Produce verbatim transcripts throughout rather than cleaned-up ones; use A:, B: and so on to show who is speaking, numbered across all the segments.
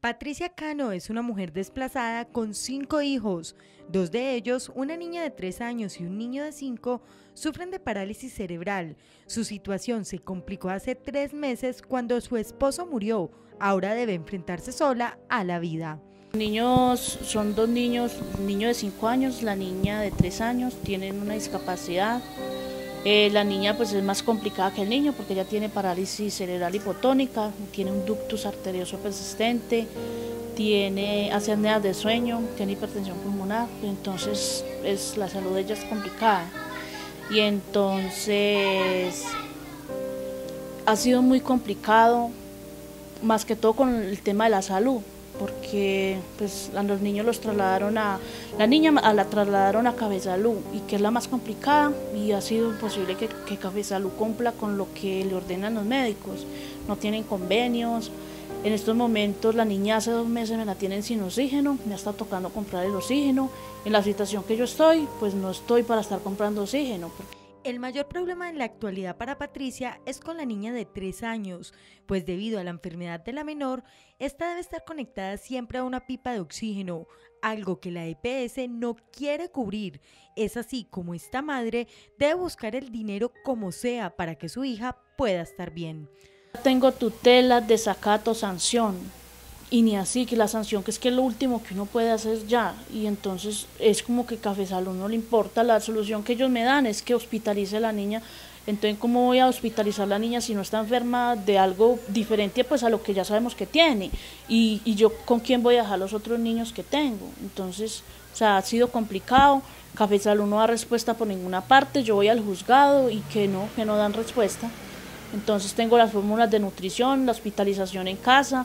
A: Patricia Cano es una mujer desplazada con cinco hijos. Dos de ellos, una niña de tres años y un niño de cinco, sufren de parálisis cerebral. Su situación se complicó hace tres meses cuando su esposo murió. Ahora debe enfrentarse sola a la vida.
B: Los niños son dos niños, un niño de cinco años, la niña de tres años, tienen una discapacidad. Eh, la niña pues es más complicada que el niño porque ella tiene parálisis cerebral hipotónica, tiene un ductus arterioso persistente, tiene hace apneas de sueño, tiene hipertensión pulmonar, entonces es, la salud de ella es complicada. Y entonces ha sido muy complicado, más que todo con el tema de la salud, porque pues a los niños los trasladaron a, la niña a la trasladaron a Cabezalú, y que es la más complicada, y ha sido imposible que, que Cabezalú cumpla con lo que le ordenan los médicos, no tienen convenios. En estos momentos la niña hace dos meses me la tienen sin oxígeno, me está tocando comprar el oxígeno. En la situación que yo estoy, pues no estoy para estar comprando oxígeno.
A: El mayor problema en la actualidad para Patricia es con la niña de tres años, pues debido a la enfermedad de la menor, esta debe estar conectada siempre a una pipa de oxígeno, algo que la E P S no quiere cubrir. Es así como esta madre debe buscar el dinero como sea para que su hija pueda estar bien.
B: Tengo tutela, desacato, sanción. Y ni así, que la sanción, que es que es lo último que uno puede hacer ya, y entonces es como que Cabezalú no le importa. La solución que ellos me dan es que hospitalice a la niña. Entonces, ¿cómo voy a hospitalizar a la niña si no está enferma de algo diferente pues a lo que ya sabemos que tiene? Y, y yo, ¿con quién voy a dejar los otros niños que tengo? Entonces, o sea, ha sido complicado. Cabezalú no da respuesta por ninguna parte, yo voy al juzgado y que no, que no dan respuesta. Entonces tengo las fórmulas de nutrición, la hospitalización en casa,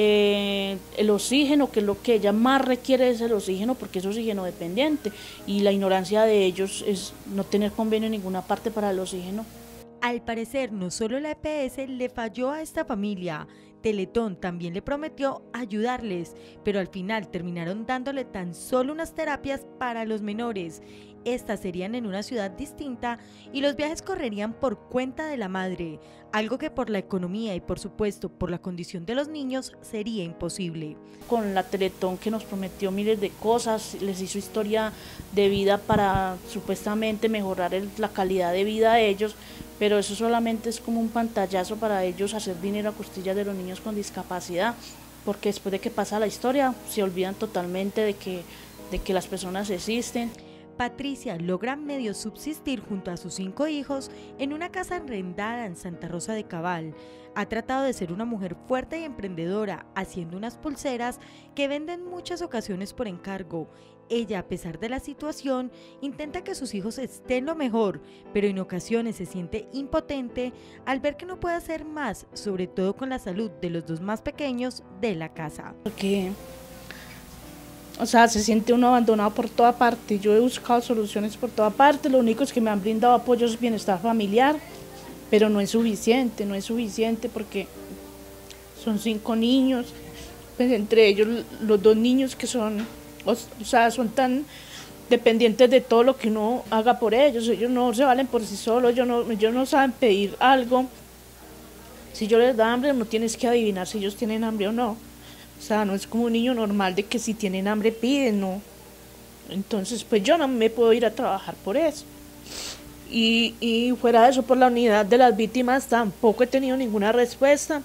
B: eh, el oxígeno, que es lo que ella más requiere, es el oxígeno, porque es oxígeno dependiente, y la ignorancia de ellos es no tener convenio en ninguna parte para el oxígeno.
A: Al parecer, no solo la E P S le falló a esta familia, Teletón también le prometió ayudarles, pero al final terminaron dándole tan solo unas terapias para los menores. Estas serían en una ciudad distinta y los viajes correrían por cuenta de la madre, algo que por la economía y por supuesto por la condición de los niños sería imposible.
B: Con la Teletón, que nos prometió miles de cosas, les hizo historia de vida para supuestamente mejorar el, la calidad de vida de ellos, pero eso solamente es como un pantallazo para ellos hacer dinero a costillas de los niños con discapacidad, porque después de que pasa la historia se olvidan totalmente de que, de que las personas existen.
A: Patricia logra medio subsistir junto a sus cinco hijos en una casa arrendada en Santa Rosa de Cabal. Ha tratado de ser una mujer fuerte y emprendedora, haciendo unas pulseras que vende en muchas ocasiones por encargo. Ella, a pesar de la situación, intenta que sus hijos estén lo mejor, pero en ocasiones se siente impotente al ver que no puede hacer más, sobre todo con la salud de los dos más pequeños de la casa.
B: Porque O sea, se siente uno abandonado por toda parte. Yo he buscado soluciones por toda parte, lo único es que me han brindado apoyo es bienestar familiar, pero no es suficiente, no es suficiente porque son cinco niños, pues entre ellos los dos niños que son, o, o sea, son tan dependientes de todo lo que uno haga por ellos. Ellos no se valen por sí solos, ellos no, ellos no saben pedir algo. Si yo les da hambre, no tienes que adivinar si ellos tienen hambre o no. O sea, no es como un niño normal de que si tienen hambre piden, no. Entonces, pues yo no me puedo ir a trabajar por eso. Y, y fuera de eso, por la unidad de las víctimas tampoco he tenido ninguna respuesta.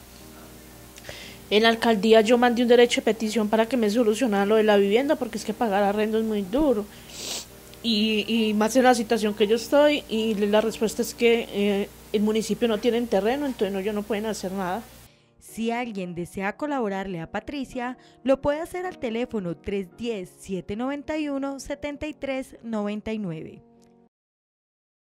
B: En la alcaldía yo mandé un derecho de petición para que me solucionaran lo de la vivienda, porque es que pagar arrendo es muy duro. Y, y más en la situación que yo estoy, y la respuesta es que eh, el municipio no tiene terreno, entonces no, ellos no pueden hacer nada.
A: Si alguien desea colaborarle a Patricia, lo puede hacer al teléfono tres uno cero, siete nueve uno, siete tres nueve nueve.